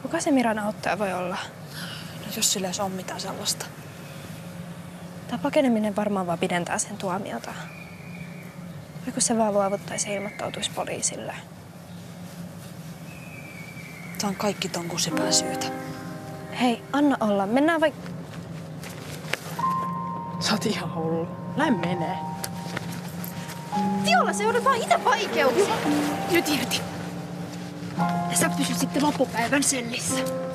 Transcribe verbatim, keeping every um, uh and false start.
Kuka se Miran auttaja voi olla? No jos sillä edes on mitään sellaista. Tämä pakeneminen varmaan vaan pidentää sen tuomiota. Vai kun se vaan luovuttaisi ja ilmoittautuisi poliisille. Tämä on kaikki ton kusipään syytä. Hei, anna olla. Mennään vai... Sä oot ihan hullu. Näin menee. Tiolla, se joudut vaan itse vaikeuksiin. Nyt irti. Ja sä pysyt sitten loppupäivän sellissä.